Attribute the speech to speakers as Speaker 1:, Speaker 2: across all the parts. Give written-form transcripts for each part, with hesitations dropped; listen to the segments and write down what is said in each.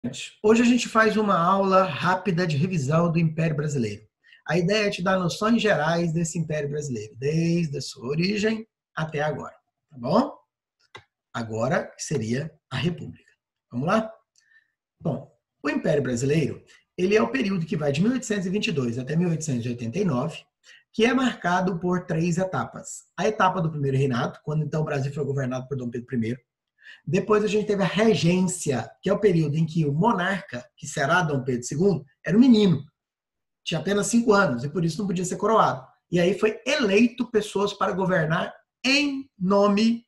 Speaker 1: Hoje a gente faz uma aula rápida de revisão do Império Brasileiro. A ideia é te dar noções gerais desse Império Brasileiro, desde a sua origem até agora, tá bom? Agora seria a República. Vamos lá? Bom, o Império Brasileiro, ele é o período que vai de 1822 até 1889, que é marcado por 3 etapas. A etapa do primeiro reinado, quando então o Brasil foi governado por Dom Pedro I. Depois a gente teve a regência, que é o período em que o monarca, que será Dom Pedro II, era um menino. Tinha apenas 5 anos e por isso não podia ser coroado. E aí foi eleito pessoas para governar em nome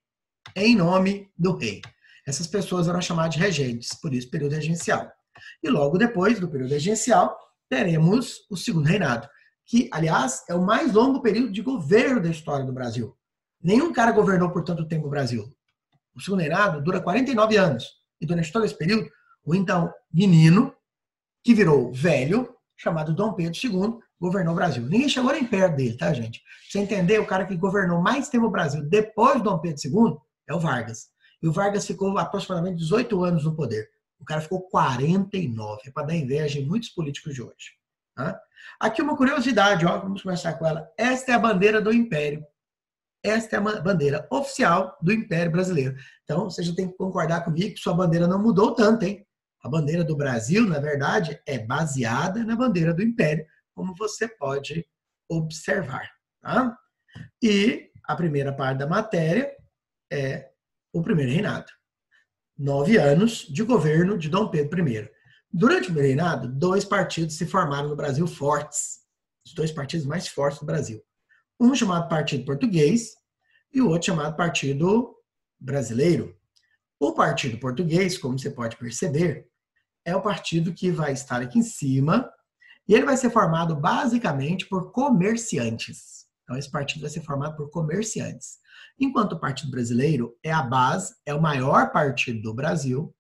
Speaker 1: do rei. Essas pessoas eram chamadas de regentes, por isso período regencial. E logo depois do período regencial, teremos o segundo reinado, que, aliás, é o mais longo período de governo da história do Brasil. Nenhum cara governou por tanto tempo o Brasil. O segundo reinado dura 49 anos. E durante todo esse período, o então menino, que virou velho, chamado Dom Pedro II, governou o Brasil. Ninguém chegou nem perto dele, tá, gente? Pra você entender, o cara que governou mais tempo o Brasil depois do Dom Pedro II é o Vargas. E o Vargas ficou aproximadamente 18 anos no poder. O cara ficou 49. É para dar inveja em muitos políticos de hoje. Tá? Aqui uma curiosidade, ó, vamos começar com ela. Esta é a bandeira do Império. Esta é a bandeira oficial do Império Brasileiro. Então, você já tem que concordar comigo que sua bandeira não mudou tanto, hein? A bandeira do Brasil, na verdade, é baseada na bandeira do Império, como você pode observar. Tá? E a primeira parte da matéria é o primeiro reinado. 9 anos de governo de Dom Pedro I. Durante o primeiro reinado, 2 partidos se formaram no Brasil fortes. Os 2 partidos mais fortes do Brasil. Um chamado Partido Português e o outro chamado Partido Brasileiro. O Partido Português, como você pode perceber, é o partido que vai estar aqui em cima e ele vai ser formado basicamente por comerciantes. Então, esse partido vai ser formado por comerciantes. Enquanto o Partido Brasileiro é a base, é o maior partido do Brasil,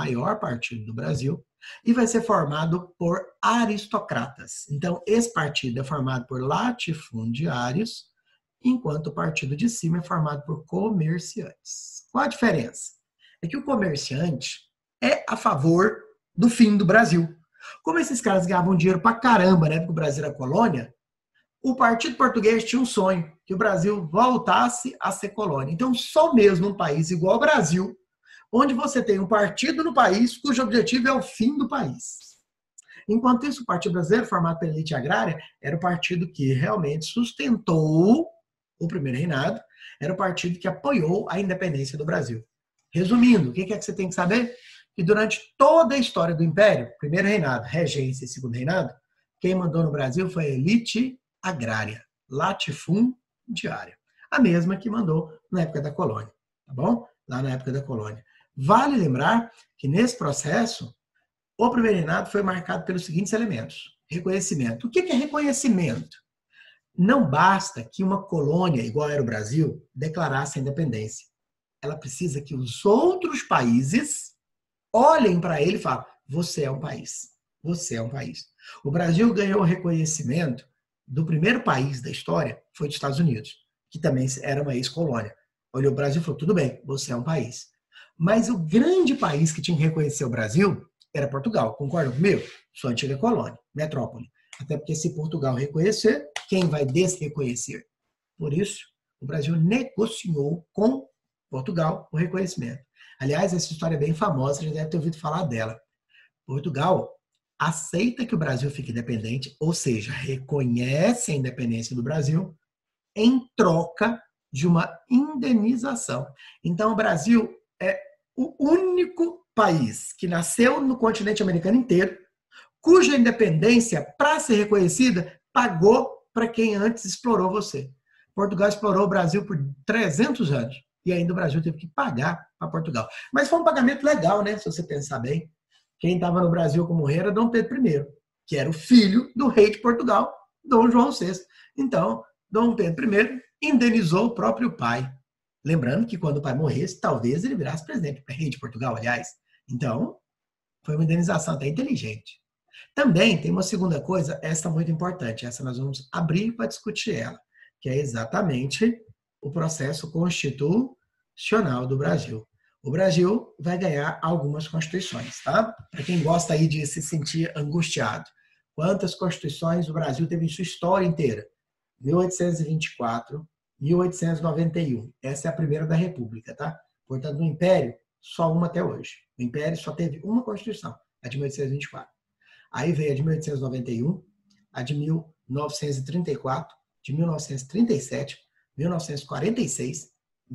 Speaker 1: e vai ser formado por aristocratas. Então, esse partido é formado por latifundiários, enquanto o partido de cima é formado por comerciantes. Qual a diferença? É que o comerciante é a favor do fim do Brasil. Como esses caras ganhavam dinheiro pra caramba, né, porque o Brasil era colônia, o Partido Português tinha um sonho, que o Brasil voltasse a ser colônia. Então, só mesmo um país igual ao Brasil, onde você tem um partido no país cujo objetivo é o fim do país. Enquanto isso, o Partido Brasileiro, formado pela elite agrária, era o partido que realmente sustentou o primeiro reinado, era o partido que apoiou a independência do Brasil. Resumindo, o que é que você tem que saber? Que durante toda a história do Império, primeiro reinado, regência e segundo reinado, quem mandou no Brasil foi a elite agrária, latifundiária. A mesma que mandou na época da colônia, tá bom? Lá na época da colônia. Vale lembrar que nesse processo, o primeiro reinado foi marcado pelos seguintes elementos. Reconhecimento. O que é reconhecimento? Não basta que uma colônia, igual era o Brasil, declarasse a independência. Ela precisa que os outros países olhem para ele e falem, você é um país. Você é um país. O Brasil ganhou o reconhecimento do primeiro país da história, foi dos Estados Unidos, que também era uma ex-colônia. Olhou o Brasil e falou, tudo bem, você é um país. Mas o grande país que tinha que reconhecer o Brasil era Portugal. Concordam comigo? Sua antiga colônia, metrópole. Até porque se Portugal reconhecer, quem vai desreconhecer? Por isso, o Brasil negociou com Portugal o reconhecimento. Aliás, essa história é bem famosa, você já deve ter ouvido falar dela. Portugal aceita que o Brasil fique independente, ou seja, reconhece a independência do Brasil em troca de uma indenização. Então, o Brasil é o único país que nasceu no continente americano inteiro, cuja independência, para ser reconhecida, pagou para quem antes explorou você. Portugal explorou o Brasil por 300 anos e ainda o Brasil teve que pagar para Portugal. Mas foi um pagamento legal, né? Se você pensar bem. Quem estava no Brasil como rei era Dom Pedro I, que era o filho do rei de Portugal, Dom João VI. Então, Dom Pedro I indenizou o próprio pai. Lembrando que quando o pai morresse, talvez ele virasse presidente, rei de Portugal, aliás. Então, foi uma indenização até inteligente. Também tem uma segunda coisa, essa muito importante, essa nós vamos abrir para discutir ela, que é exatamente o processo constitucional do Brasil. O Brasil vai ganhar algumas constituições, tá? Para quem gosta aí de se sentir angustiado. Quantas constituições o Brasil teve em sua história inteira? 1824, 1891. Essa é a primeira da República, tá? Portanto, no Império, só uma até hoje. O Império só teve uma Constituição, a de 1824. Aí veio a de 1891, a de 1934, de 1937, 1946,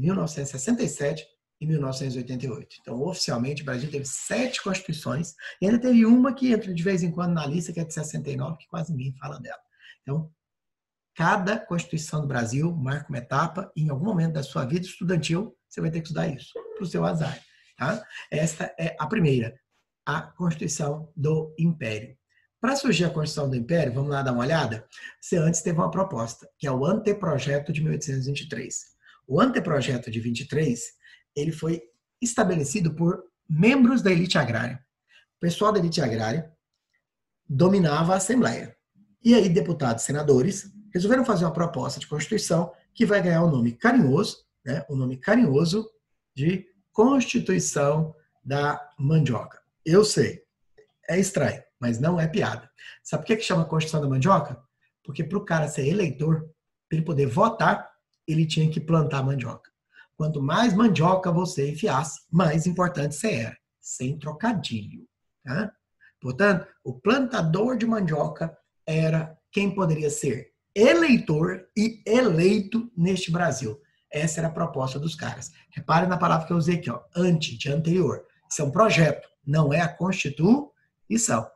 Speaker 1: 1967 e 1988. Então, oficialmente, o Brasil teve 7 constituições e ainda teve uma que entra de vez em quando na lista, que é de 69, que quase ninguém fala dela. Então, cada Constituição do Brasil marca uma etapa e em algum momento da sua vida estudantil você vai ter que estudar isso, para o seu azar. Tá? Esta é a primeira, a Constituição do Império. Para surgir a Constituição do Império, vamos lá dar uma olhada? Você antes teve uma proposta, que é o anteprojeto de 1823. O anteprojeto de 23, ele foi estabelecido por membros da elite agrária. O pessoal da elite agrária dominava a Assembleia. E aí, deputados e senadores resolveram fazer uma proposta de Constituição que vai ganhar o nome carinhoso, né? O nome carinhoso de Constituição da Mandioca. Eu sei, é estranho, mas não é piada. Sabe por que chama Constituição da Mandioca? Porque para o cara ser eleitor, para ele poder votar, ele tinha que plantar mandioca. Quanto mais mandioca você enfiasse, mais importante você era. Sem trocadilho. Tá? Portanto, o plantador de mandioca era quem poderia ser eleitor e eleito neste Brasil. Essa era a proposta dos caras. Repare na palavra que eu usei aqui, ó, de anterior. Isso é um projeto, não é a Constituição.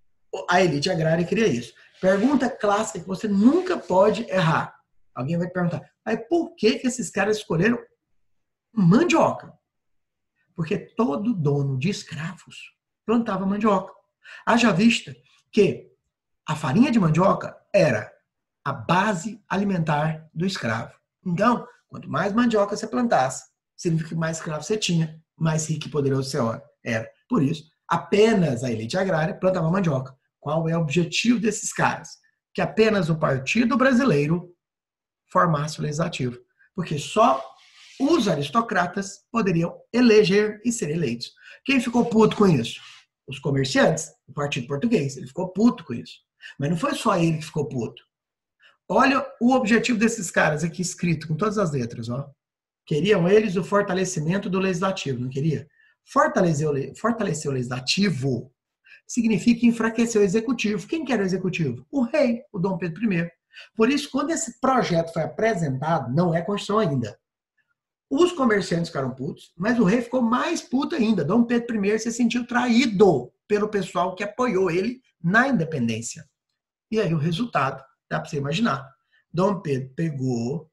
Speaker 1: A elite agrária queria isso. Pergunta clássica que você nunca pode errar. Alguém vai perguntar, mas por que esses caras escolheram mandioca? Porque todo dono de escravos plantava mandioca. Haja vista que a farinha de mandioca era a base alimentar do escravo. Então, quanto mais mandioca você plantasse, significa que mais escravo você tinha, mais rico e poderoso você era. Por isso, apenas a elite agrária plantava mandioca. Qual é o objetivo desses caras? Que apenas o Partido Brasileiro formasse o legislativo. Porque só os aristocratas poderiam eleger e ser eleitos. Quem ficou puto com isso? Os comerciantes, o Partido Português. Ele ficou puto com isso. Mas não foi só ele que ficou puto. Olha o objetivo desses caras aqui escrito com todas as letras. Ó. Queriam eles o fortalecimento do legislativo, não queria? Fortalecer o legislativo significa enfraquecer o executivo. Quem que era o executivo? O rei, o Dom Pedro I. Por isso, quando esse projeto foi apresentado, não é Constituição ainda. Os comerciantes ficaram putos, mas o rei ficou mais puto ainda. Dom Pedro I se sentiu traído pelo pessoal que apoiou ele na independência. E aí o resultado, dá para você imaginar. Dom Pedro pegou,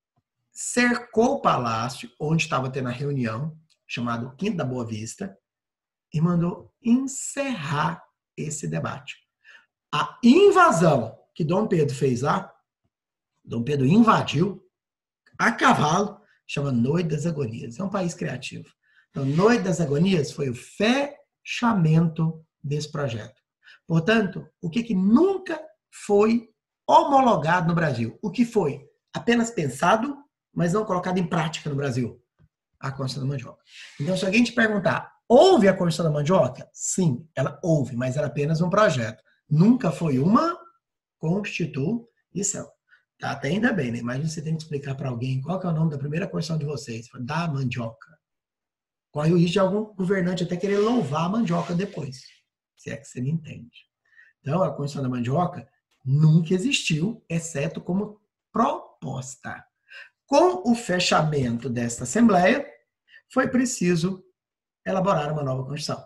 Speaker 1: cercou o palácio, onde estava tendo a reunião, chamado Quinta da Boa Vista, e mandou encerrar esse debate. A invasão que Dom Pedro fez lá, Dom Pedro invadiu a cavalo, chama Noite das Agonias. É um país criativo. Então, Noite das Agonias foi o fechamento desse projeto. Portanto, o que nunca foi homologado no Brasil? O que foi apenas pensado, mas não colocado em prática no Brasil? A Constituição da Mandioca. Então, se alguém te perguntar, houve a Constituição da Mandioca? Sim, ela houve, mas era apenas um projeto. Nunca foi uma Constituição. Tá, até ainda bem, né? Imagina você tem que explicar para alguém qual que é o nome da primeira Constituição de vocês. Da mandioca. Corre o risco de algum governante até querer louvar a mandioca depois. Se é que você me entende. Então, a Constituição da Mandioca nunca existiu, exceto como proposta. Com o fechamento desta Assembleia, foi preciso elaborar uma nova Constituição.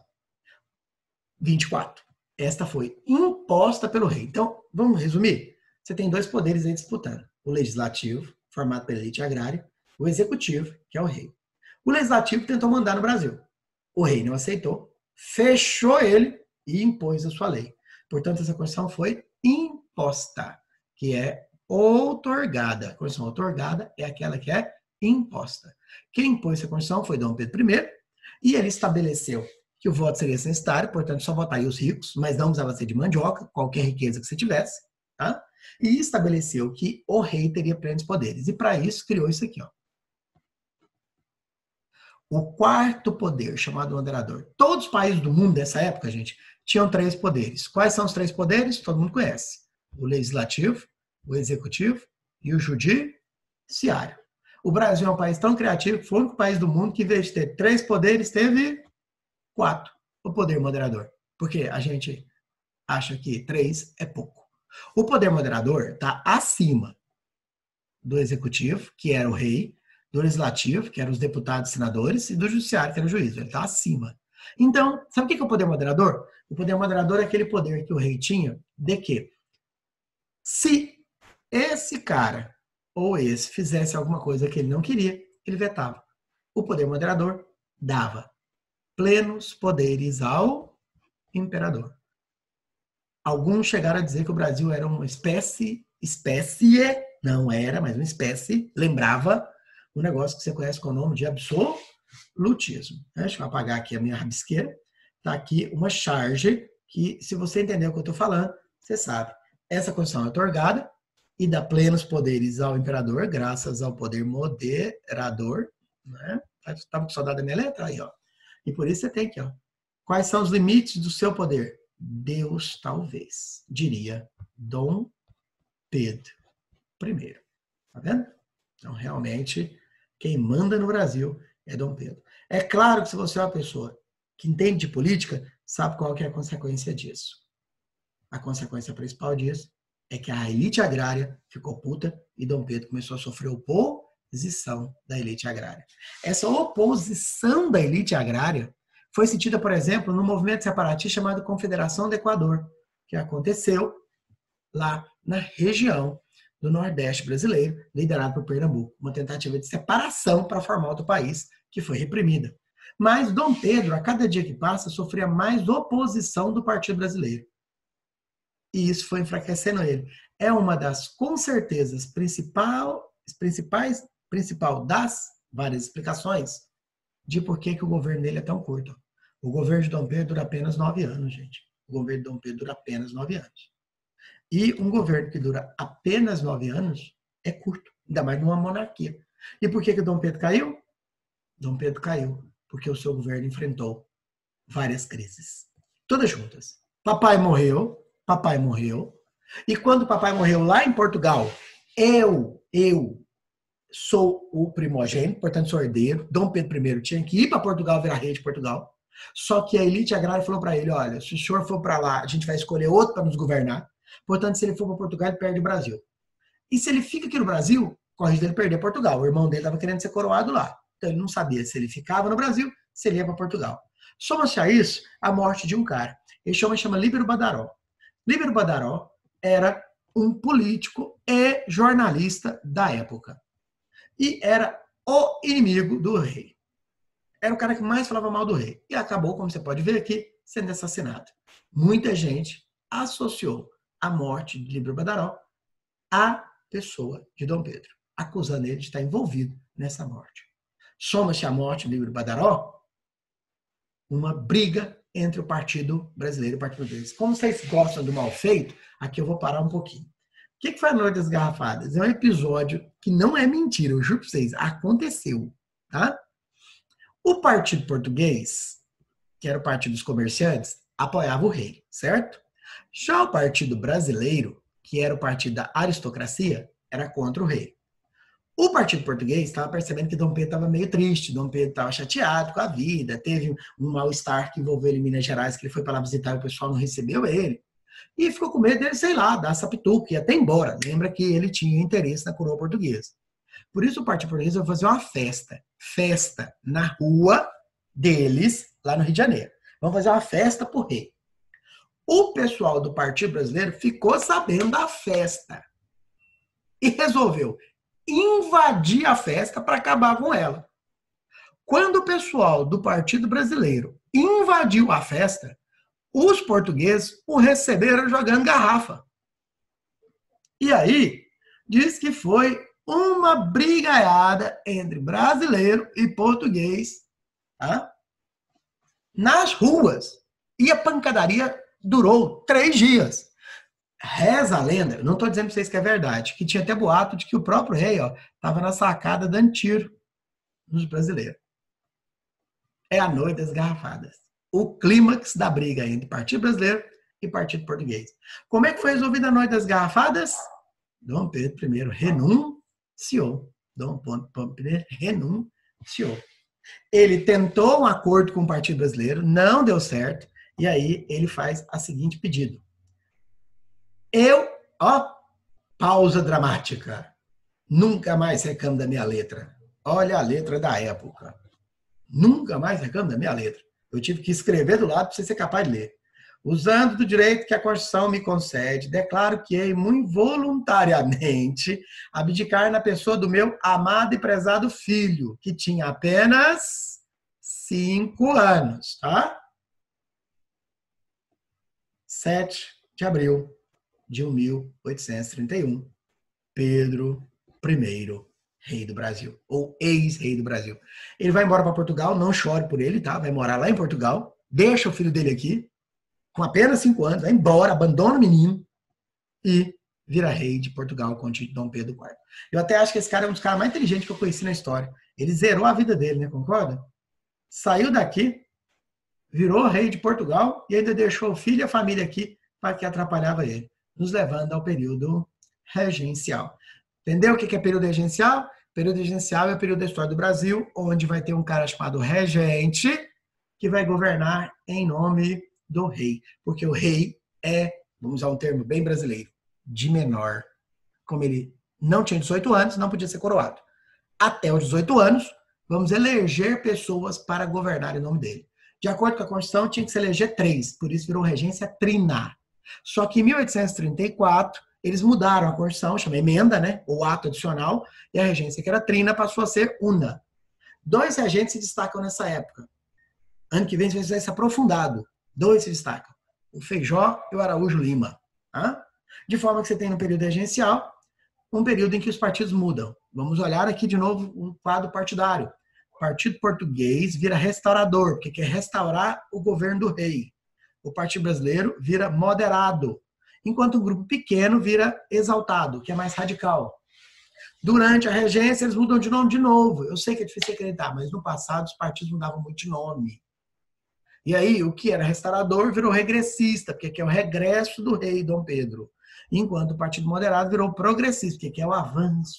Speaker 1: 24. Esta foi imposta pelo rei. Então, vamos resumir? Você tem 2 poderes aí disputando. O legislativo, formado pela elite agrária, o executivo, que é o rei. O legislativo tentou mandar no Brasil. O rei não aceitou, fechou ele e impôs a sua lei. Portanto, essa Constituição foi imposta, que é outorgada. A Constituição outorgada é aquela que é imposta. Quem impôs essa Constituição foi Dom Pedro I, e ele estabeleceu que o voto seria censitário, portanto, só votariam os ricos, mas não precisava ser de mandioca, qualquer riqueza que você tivesse, tá? E estabeleceu que o rei teria plenos poderes. E para isso criou isso aqui, ó. O quarto poder, chamado moderador. Todos os países do mundo dessa época, gente, tinham 3 poderes. Quais são os 3 poderes? Todo mundo conhece. O legislativo, o executivo e o judiciário. O Brasil é um país tão criativo que foi o único país do mundo que, em vez de ter 3 poderes, teve 4. O poder moderador. Porque a gente acha que 3 é pouco. O poder moderador está acima do executivo, que era o rei, do legislativo, que eram os deputados e senadores, e do judiciário, que era o juiz. Ele está acima. Então, sabe o que é o poder moderador? O poder moderador é aquele poder que o rei tinha de que, se esse cara ou esse fizesse alguma coisa que ele não queria, ele vetava. O poder moderador dava plenos poderes ao imperador. Alguns chegaram a dizer que o Brasil era uma espécie, não era, mas uma espécie, lembrava um negócio que você conhece com o nome de absolutismo. Deixa eu apagar aqui a minha rabisqueira. Está aqui uma charge que, se você entender o que eu estou falando, você sabe. Essa Constituição é otorgada e dá plenos poderes ao imperador, graças ao poder moderador. Né? Estava com saudade da minha letra? Aí, ó. E por isso você tem aqui, ó. Quais são os limites do seu poder? Deus, talvez, diria Dom Pedro I. Tá vendo? Então, realmente, quem manda no Brasil é Dom Pedro. É claro que se você é uma pessoa que entende de política, sabe qual que é a consequência disso. A consequência principal disso é que a elite agrária ficou puta e Dom Pedro começou a sofrer oposição da elite agrária. Essa oposição da elite agrária foi sentida, por exemplo, no movimento separatista chamado Confederação do Equador, que aconteceu lá na região do Nordeste brasileiro, liderado por Pernambuco. Uma tentativa de separação para formar outro país, que foi reprimida. Mas Dom Pedro, a cada dia que passa, sofria mais oposição do Partido Brasileiro. E isso foi enfraquecendo ele. É uma das, com certeza, principal das várias explicações de por que o governo dele é tão curto. O governo de Dom Pedro dura apenas 9 anos, gente. O governo de Dom Pedro dura apenas 9 anos. E um governo que dura apenas 9 anos é curto, ainda mais numa monarquia. E por que Dom Pedro caiu? Dom Pedro caiu porque o seu governo enfrentou várias crises, todas juntas. Papai morreu. E quando papai morreu lá em Portugal, eu sou o primogênito, portanto sou herdeiro. Dom Pedro I tinha que ir para Portugal virar rei de Portugal. Só que a elite agrária falou para ele, olha, se o senhor for para lá, a gente vai escolher outro para nos governar. Portanto, se ele for para Portugal, ele perde o Brasil. E se ele fica aqui no Brasil, corre dele perder Portugal. O irmão dele estava querendo ser coroado lá. Então ele não sabia se ele ficava no Brasil, se ele ia para Portugal. Soma-se a isso a morte de um cara. Ele chama Líbero Badaró. Líbero Badaró era um político e jornalista da época. E era o inimigo do rei. Era o cara que mais falava mal do rei. E acabou, como você pode ver aqui, sendo assassinado. Muita gente associou a morte de Líbero Badaró à pessoa de Dom Pedro, acusando ele de estar envolvido nessa morte. Soma-se a morte de Líbero Badaró uma briga entre o Partido Brasileiro e o Partido Português. Como vocês gostam do mal feito, aqui eu vou parar um pouquinho. O que foi a Noite das Garrafadas? É um episódio que não é mentira, eu juro para vocês, aconteceu, tá? O Partido Português, que era o Partido dos Comerciantes, apoiava o rei, certo? Já o Partido Brasileiro, que era o partido da aristocracia, era contra o rei. O Partido Português estava percebendo que Dom Pedro estava meio triste, Dom Pedro estava chateado com a vida, teve um mal-estar que envolveu ele em Minas Gerais, que ele foi para lá visitar e o pessoal não recebeu ele. E ficou com medo dele, sei lá, dar essa pituca e até embora. Lembra que ele tinha interesse na coroa portuguesa. Por isso o Partido Português vai fazer uma festa na rua deles, lá no Rio de Janeiro. Vamos fazer uma festa pro rei. O pessoal do Partido Brasileiro ficou sabendo da festa e resolveu invadir a festa para acabar com ela. Quando o pessoal do Partido Brasileiro invadiu a festa, os portugueses o receberam jogando garrafa. E aí, diz que foi uma brigaiada entre brasileiro e português, tá? Nas ruas. E a pancadaria durou 3 dias. Reza a lenda, não estou dizendo para vocês que é verdade, que tinha até boato de que o próprio rei estava na sacada dando tiro nos brasileiros. é a Noite das Garrafadas. O clímax da briga entre Partido Brasileiro e Partido Português. Como é que foi resolvida a Noite das Garrafadas? Dom Pedro I renunciou. Dom Pedro I renunciou. Ele tentou um acordo com o Partido Brasileiro, não deu certo, e aí ele faz a seguinte pedido. Pausa dramática. Nunca mais reclamo da minha letra. Olha a letra da época. Nunca mais reclamo da minha letra. Eu tive que escrever do lado para você ser capaz de ler. Usando do direito que a Constituição me concede, declaro que hei muito voluntariamente abdicar na pessoa do meu amado e prezado filho, que tinha apenas 5 anos, tá? 7 de abril de 1831, Pedro I, rei do Brasil, ou ex-rei do Brasil. Ele vai embora para Portugal, não chore por ele, tá? Vai morar lá em Portugal, deixa o filho dele aqui, com apenas 5 anos, vai embora, abandona o menino e vira rei de Portugal com o título de Dom Pedro IV. Eu até acho que esse cara é um dos caras mais inteligentes que eu conheci na história. Ele zerou a vida dele, né? Concorda? Saiu daqui, virou rei de Portugal e ainda deixou o filho e a família aqui para que atrapalhava ele, nos levando ao período regencial. Entendeu o que é período regencial? Período regencial é o período da história do Brasil, onde vai ter um cara chamado regente que vai governar em nome do rei, porque o rei é, vamos usar um termo bem brasileiro, de menor. Como ele não tinha 18 anos, não podia ser coroado. Até os 18 anos, vamos eleger pessoas para governar em nome dele. De acordo com a Constituição, tinha que se eleger 3, por isso virou regência trina. Só que em 1834, eles mudaram a Constituição, chama emenda, né, ou ato adicional, e a regência que era trina passou a ser una. 2 regentes se destacam nessa época. Ano que vem vai ser aprofundado. 2 se destacam, o Feijó e o Araújo Lima. Tá? De forma que você tem no período regencial, um período em que os partidos mudam. Vamos olhar aqui de novo o quadro partidário. O Partido Português vira restaurador, porque quer restaurar o governo do rei. O Partido Brasileiro vira moderado, enquanto um grupo pequeno vira exaltado, que é mais radical. Durante a regência, eles mudam de nome de novo. Eu sei que é difícil acreditar, mas no passado os partidos mudavam muito de nome. E aí, o que era restaurador virou regressista, porque aqui é o regresso do rei Dom Pedro. Enquanto o Partido Moderado virou progressista, porque aqui é o avanço.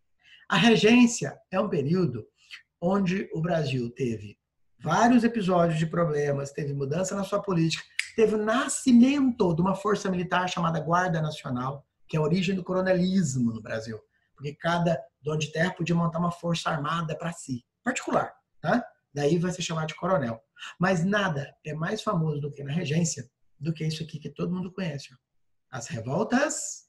Speaker 1: A regência é um período onde o Brasil teve vários episódios de problemas, teve mudança na sua política, teve o nascimento de uma força militar chamada Guarda Nacional, que é a origem do coronelismo no Brasil. Porque cada dono de terra podia montar uma força armada para si, particular, tá? Daí vai ser chamado de coronel. Mas nada é mais famoso do que na regência, do que isso aqui que todo mundo conhece. As revoltas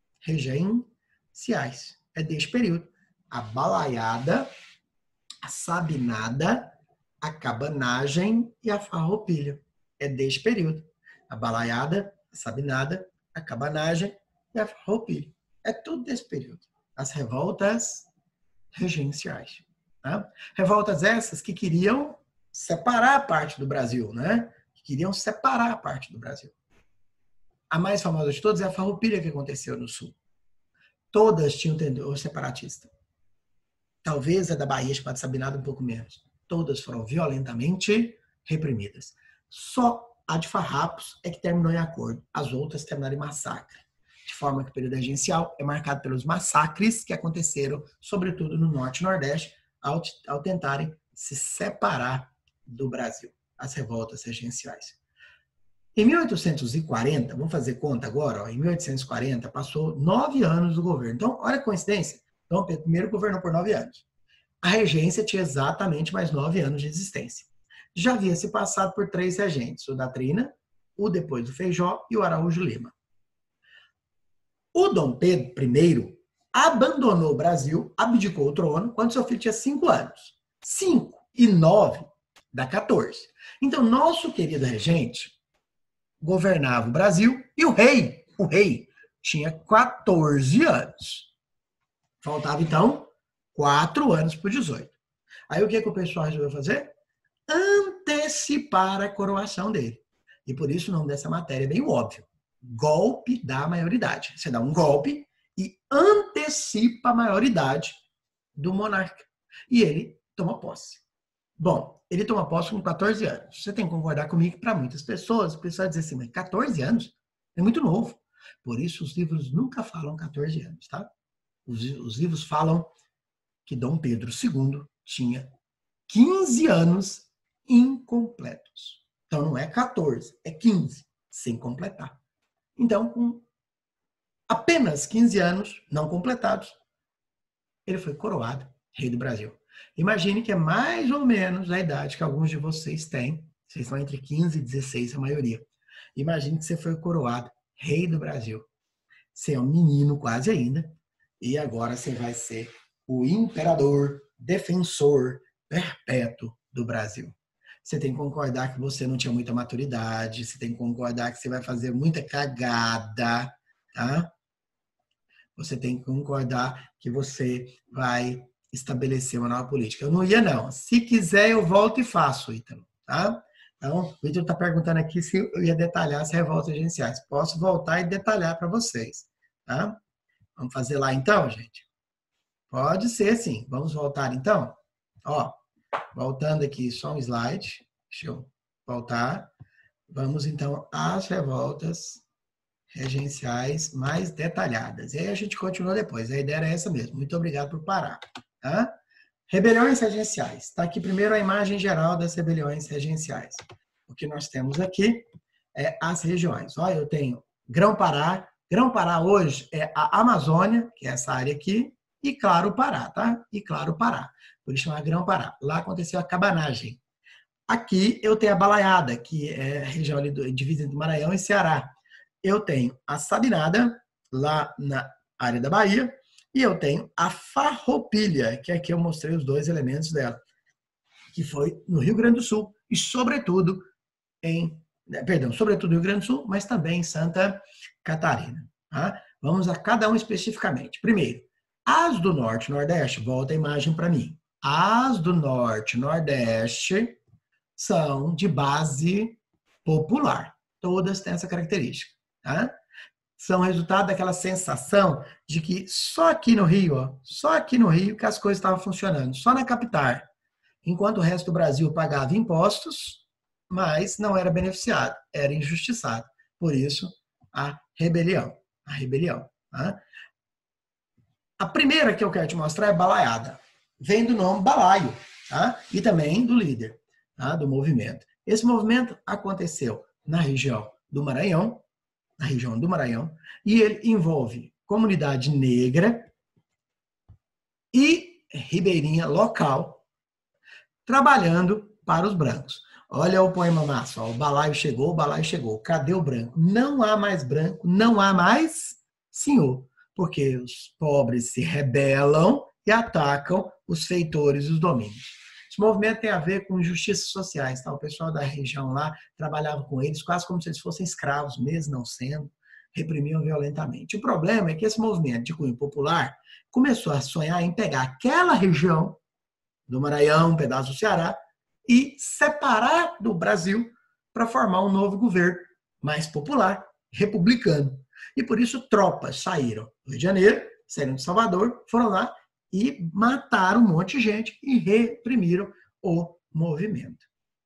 Speaker 1: regenciais. É deste período. A balaiada, a sabinada, a cabanagem e a farroupilha. É deste período. A balaiada, a sabinada, a cabanagem e a farroupilha. É tudo desse período. As revoltas regenciais. Tá? Revoltas essas que queriam separar a parte do Brasil, né? Que queriam separar a parte do Brasil. A mais famosa de todas é a farroupilha que aconteceu no Sul. Todas tinham teor separatista. Talvez a da Bahia, chamada Sabinada, um pouco menos. Todas foram violentamente reprimidas. Só a de Farrapos é que terminou em acordo. As outras terminaram em massacre. De forma que o período regencial é marcado pelos massacres que aconteceram, sobretudo no Norte e Nordeste, ao tentarem se separar do Brasil. As revoltas regenciais. Em 1840, vamos fazer conta agora, ó, em 1840 passou 9 anos do governo. Então, olha a coincidência. Dom Pedro I governou por 9 anos. A regência tinha exatamente mais 9 anos de existência. Já havia se passado por 3 regentes, o da Trina, o depois do Feijó e o Araújo Lima. O Dom Pedro I abandonou o Brasil, abdicou o trono, quando seu filho tinha 5 anos. 5 e 9 dá 14. Então, nosso querido regente governava o Brasil e o rei tinha 14 anos. Faltava, então, 4 anos para 18. Aí o que o pessoal resolveu fazer? Antecipar a coroação dele. E por isso o nome dessa matéria é bem óbvio. Golpe da maioridade. Você dá um golpe e antecipa a maioridade do monarca. E ele toma posse. Bom, ele toma posse com 14 anos. Você tem que concordar comigo que para muitas pessoas, o pessoal diz assim, mas 14 anos? É muito novo. Por isso os livros nunca falam 14 anos, tá? Os livros falam que Dom Pedro II tinha 15 anos incompletos. Então não é 14, é 15, sem completar. Então, com apenas 15 anos não completados, ele foi coroado rei do Brasil. Imagine que é mais ou menos a idade que alguns de vocês têm. Vocês estão entre 15 e 16, a maioria. Imagine que você foi coroado rei do Brasil. Você é um menino quase ainda. E agora você vai ser o imperador, defensor perpétuo do Brasil. Você tem que concordar que você não tinha muita maturidade. Você tem que concordar que você vai fazer muita cagada, tá? Você tem que concordar que você vai estabelecer uma nova política. Eu não ia, não. Se quiser, eu volto e faço, Ítalo, tá? Então, o Ítalo está perguntando aqui se eu ia detalhar as revoltas agenciais. Posso voltar e detalhar para vocês, tá? Vamos fazer lá então, gente? Pode ser, sim. Vamos voltar então? Ó, voltando aqui só um slide. Deixa eu voltar. Vamos então às revoltas regenciais mais detalhadas. E aí a gente continua depois. A ideia era essa mesmo. Muito obrigado por parar. Tá? Rebeliões regenciais. Está aqui primeiro a imagem geral das rebeliões regenciais. O que nós temos aqui é as regiões. Olha, eu tenho Grão-Pará. Grão-Pará hoje é a Amazônia, que é essa área aqui, e Claro Pará, tá? E Claro Pará. Por isso chama Grão-Pará. Lá aconteceu a cabanagem. Aqui eu tenho a Balaiada, que é a região ali divisa entre Maranhão e Ceará. Eu tenho a Sabinada, lá na área da Bahia, e eu tenho a Farroupilha, que aqui eu mostrei os dois elementos dela, que foi no Rio Grande do Sul, e sobretudo sobretudo no Rio Grande do Sul, mas também em Santa Catarina. Tá? Vamos a cada um especificamente. Primeiro, as do Norte e Nordeste, volta a imagem para mim. As do Norte e Nordeste são de base popular. Todas têm essa característica. Tá? São resultado daquela sensação de que só aqui no Rio, só aqui no Rio que as coisas estavam funcionando, só na capital. Enquanto o resto do Brasil pagava impostos, mas não era beneficiado, era injustiçado. Por isso, a rebelião. A rebelião. Tá? A primeira que eu quero te mostrar é balaiada. Vem do nome balaio, tá? E também do líder, tá? Do movimento. Esse movimento aconteceu na região do Maranhão, e ele envolve comunidade negra e ribeirinha local trabalhando para os brancos. Olha o poema massa, ó, o balaio chegou, cadê o branco? Não há mais branco, não há mais senhor, porque os pobres se rebelam e atacam os feitores dos domínios. Esse movimento tem a ver com injustiças sociais, tá? O pessoal da região lá trabalhava com eles quase como se eles fossem escravos, mesmo não sendo, reprimiam violentamente. O problema é que esse movimento de cunho popular começou a sonhar em pegar aquela região do Maranhão, um pedaço do Ceará, e separar do Brasil para formar um novo governo mais popular, republicano. E por isso tropas saíram do Rio de Janeiro, saíram de Salvador, foram lá e mataram um monte de gente e reprimiram o movimento.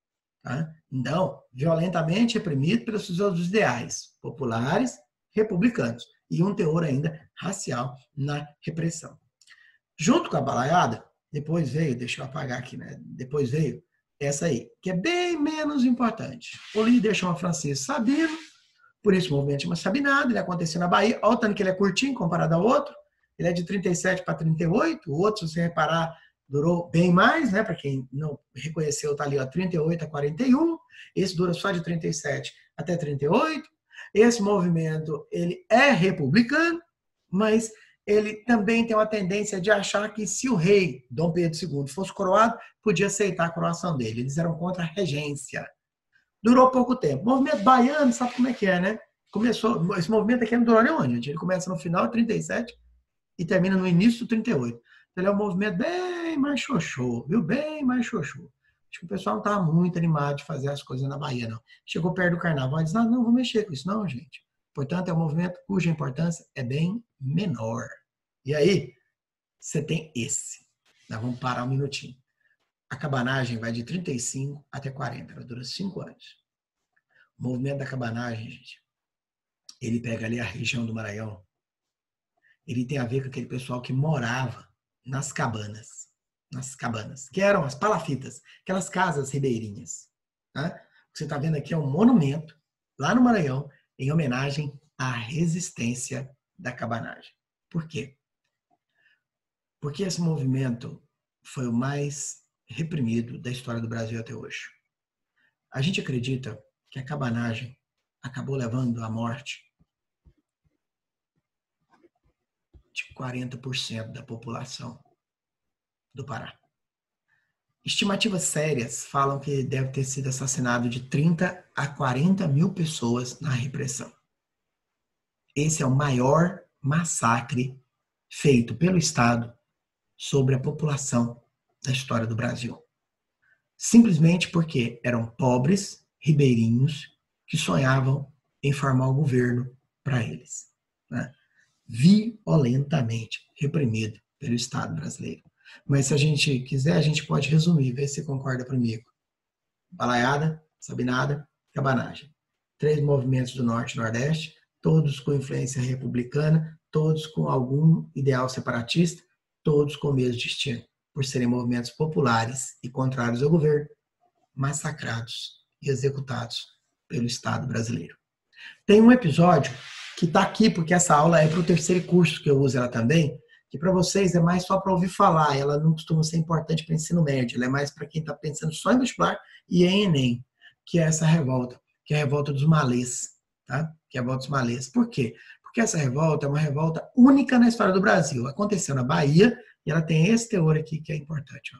Speaker 1: Tá? Então, violentamente reprimido pelos seus ideais populares, republicanos, e um teor ainda racial na repressão. Junto com a balaiada, depois veio, deixa eu apagar aqui, né? Depois veio essa aí, que é bem menos importante. O líder chama Francisco Sabino, por isso o movimento chama Sabinado, ele aconteceu na Bahia, olha o tanto que ele é curtinho comparado ao outro, ele é de 37 para 38, o outro, se você reparar, durou bem mais, né? Para quem não reconheceu, tá ali, ó, 38 a 41, esse dura só de 37 até 38. Esse movimento, ele é republicano, mas ele também tem uma tendência de achar que se o rei Dom Pedro II fosse coroado, podia aceitar a coroação dele. Eles eram contra a regência. Durou pouco tempo. O movimento baiano, sabe como é que é, né? Começou, esse movimento aqui não durou nem onde, gente. Ele começa no final de 37 e termina no início de 38. Então, ele é um movimento bem mais xoxô, viu? Bem mais xoxô. Acho que o pessoal não estava muito animado de fazer as coisas na Bahia, não. Chegou perto do carnaval e disse, não vou mexer com isso, não, gente. Portanto, é um movimento cuja importância é bem menor. E aí, você tem esse. Nós vamos parar um minutinho. A cabanagem vai de 35 até 40, ela dura 5 anos. O movimento da cabanagem, gente, ele pega ali a região do Maranhão, ele tem a ver com aquele pessoal que morava nas cabanas, que eram as palafitas, aquelas casas ribeirinhas. Tá? O que você está vendo aqui é um monumento, lá no Maranhão, em homenagem à resistência da cabanagem. Por quê? Porque esse movimento foi o mais reprimido da história do Brasil até hoje. A gente acredita que a cabanagem acabou levando à morte de 40% da população do Pará. Estimativas sérias falam que deve ter sido assassinado de 30 a 40 mil pessoas na repressão. Esse é o maior massacre feito pelo Estado sobre a população da história do Brasil. Simplesmente porque eram pobres ribeirinhos que sonhavam em formar o governo para eles. Né? Violentamente reprimido pelo Estado brasileiro. Mas se a gente quiser, a gente pode resumir, ver se você concorda comigo. Balaiada, Sabinada, Cabanagem. 3 movimentos do Norte e Nordeste, todos com influência republicana, todos com algum ideal separatista, todos com o mesmo destino, por serem movimentos populares e contrários ao governo, massacrados e executados pelo Estado brasileiro. Tem um episódio que está aqui, porque essa aula é para o terceiro curso, que eu uso ela também, que para vocês é mais só para ouvir falar, ela não costuma ser importante para ensino médio, ela é mais para quem está pensando só em vestibular e em Enem, que é essa revolta, que é a revolta dos malês, tá? Que é a revolta dos malês. Por quê? Porque essa revolta é uma revolta única na história do Brasil. Aconteceu na Bahia e ela tem esse teor aqui que é importante, ó.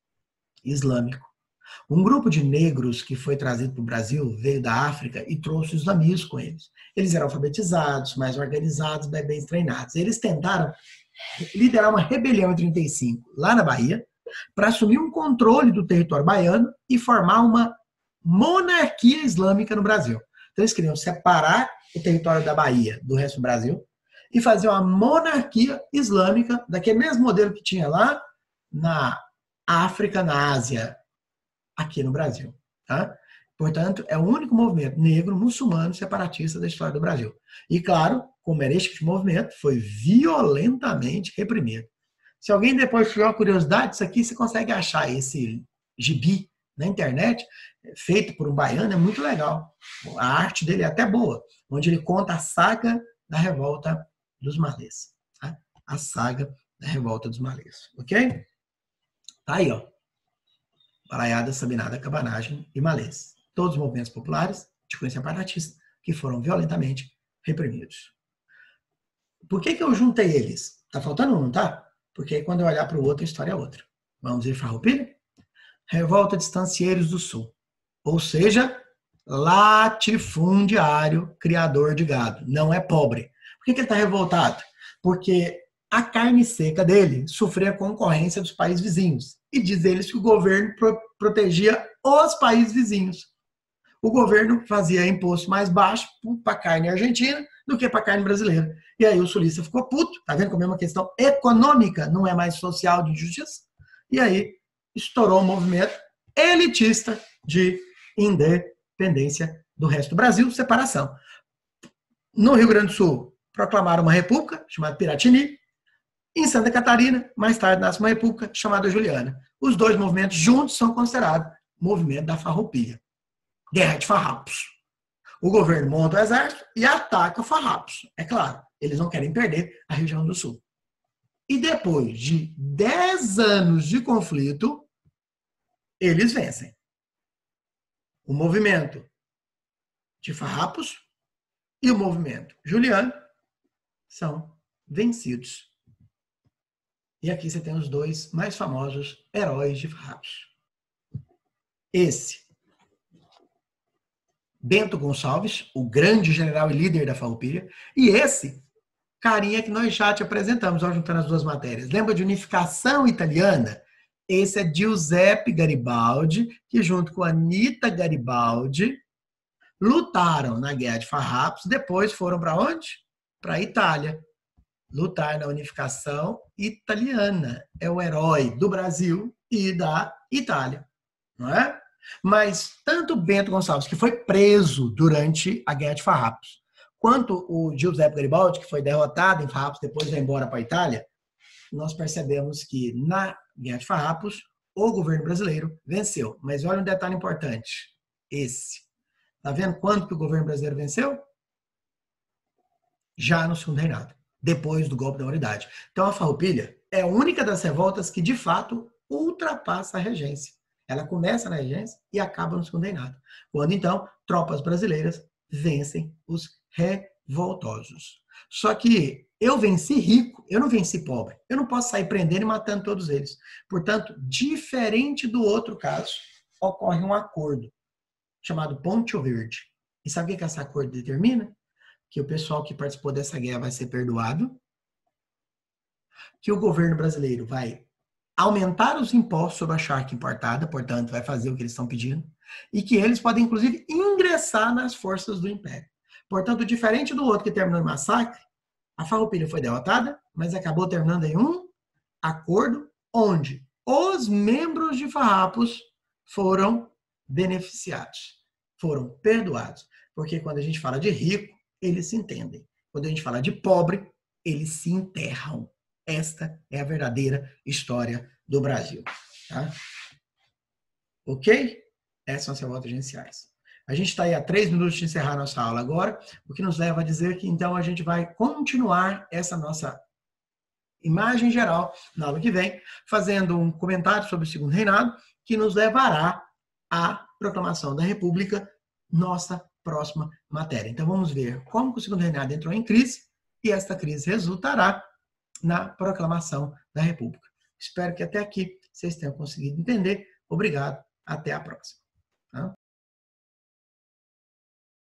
Speaker 1: Islâmico. Um grupo de negros que foi trazido para o Brasil veio da África e trouxe o islamismo com eles. Eles eram alfabetizados, mais organizados, bem treinados. Eles tentaram liderar uma rebelião em 1935, lá na Bahia, para assumir um controle do território baiano e formar uma monarquia islâmica no Brasil. Então eles queriam separar o território da Bahia do resto do Brasil e fazer uma monarquia islâmica, daquele mesmo modelo que tinha lá na África, na Ásia, aqui no Brasil. Tá? Portanto, é o único movimento negro, muçulmano, separatista da história do Brasil. E, claro, como era este movimento, foi violentamente reprimido. Se alguém depois tiver uma curiosidade, isso aqui você consegue achar esse gibi na internet, feito por um baiano, é muito legal. A arte dele é até boa, onde ele conta a saga da revolta dos malês. Tá? A saga da revolta dos malês. Ok? Tá aí, ó. Balaiada, Sabinada, Cabanagem e malês. Todos os movimentos populares de cunho separatista que foram violentamente reprimidos. Por que eu juntei eles? Tá faltando um, não tá? Porque aí quando eu olhar para o outro, a história é outra. Vamos ver Farroupilha? Revolta de Estancieiros do Sul. Ou seja, latifundiário, criador de gado. Não é pobre. Por que ele está revoltado? Porque a carne seca dele sofria concorrência dos países vizinhos. E diz eles que o governo protegia os países vizinhos. O governo fazia imposto mais baixo para a carne argentina do que para a carne brasileira. E aí o sulista ficou puto, tá vendo como é uma questão econômica, não é mais social de injustiça? E aí estourou um movimento elitista de independência do resto do Brasil, separação. No Rio Grande do Sul, proclamaram uma república, chamada Piratini. Em Santa Catarina, mais tarde, nasce uma república chamada Juliana. Os dois movimentos juntos são considerados movimento da Farroupilha. Guerra de Farrapos. O governo monta o exército e ataca Farrapos. É claro, eles não querem perder a região do Sul. E depois de 10 anos de conflito, eles vencem. O movimento de Farrapos e o movimento Juliano são vencidos. E aqui você tem os dois mais famosos heróis de Farrapos. Esse, Bento Gonçalves, o grande general e líder da Farroupilha, e esse carinha que nós já te apresentamos, ó, juntando as duas matérias. Lembra de unificação italiana? Esse é Giuseppe Garibaldi, que junto com Anita Garibaldi lutaram na Guerra de Farrapos, depois foram para onde? Para a Itália. lutar na unificação italiana. É o herói do Brasil e da Itália, não é? Mas tanto Bento Gonçalves, que foi preso durante a Guerra de Farrapos, quanto o Giuseppe Garibaldi, que foi derrotado em Farrapos, depois foi embora para a Itália, nós percebemos que na Guerra de Farrapos, o governo brasileiro venceu. Mas olha um detalhe importante, esse. Está vendo quando que o governo brasileiro venceu? Já no segundo reinado, depois do golpe da unidade. Então a Farroupilha é a única das revoltas que de fato ultrapassa a regência. Ela começa na regência e acaba no segundo reinado. Quando então tropas brasileiras vencem os revoltosos. Só que eu venci rico, eu não venci pobre. Eu não posso sair prendendo e matando todos eles. Portanto, diferente do outro caso, ocorre um acordo chamado Ponte Verde. E sabe o que esse acordo determina? Que o pessoal que participou dessa guerra vai ser perdoado, que o governo brasileiro vai aumentar os impostos sobre a charque importada, portanto, vai fazer o que eles estão pedindo, e que eles podem, inclusive, ingressar nas forças do Império. Portanto, diferente do outro que terminou em massacre, a Farroupilha foi derrotada, mas acabou terminando em um acordo onde os membros de Farrapos foram beneficiados, foram perdoados. Porque quando a gente fala de rico, eles se entendem. Quando a gente fala de pobre, eles se enterram. Esta é a verdadeira história do Brasil. Tá? Ok? Essas são as revoltas gerenciais. A gente está aí a 3 minutos de encerrar nossa aula agora, o que nos leva a dizer que então a gente vai continuar essa nossa imagem geral na aula que vem, fazendo um comentário sobre o segundo reinado, que nos levará à proclamação da República, nossa próxima matéria. Então vamos ver como que o segundo reinado entrou em crise e esta crise resultará na proclamação da República. Espero que até aqui vocês tenham conseguido entender. Obrigado, até a próxima.